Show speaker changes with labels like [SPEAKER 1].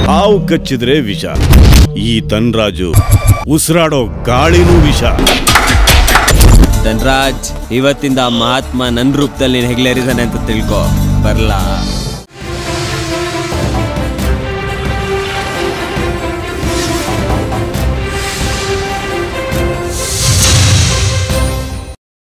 [SPEAKER 1] ಹಾವು ಕಚ್ಚಿದ್ರೆ ವಿಷ. ಈ ಧನ್ರಾಜು ಉಸಿರಾಡೋ ಗಾಳಿನೂ ವಿಷ.
[SPEAKER 2] ಧನ್ರಾಜ್, ಇವತ್ತಿಂದ ಮಹಾತ್ಮ ನನ್ನ ರೂಪದಲ್ಲಿ ನೀನು ಹೆಗ್ಲೇರಿದಾನೆ ಅಂತ ತಿಳ್ಕೊ. ಬರ್ಲಾ?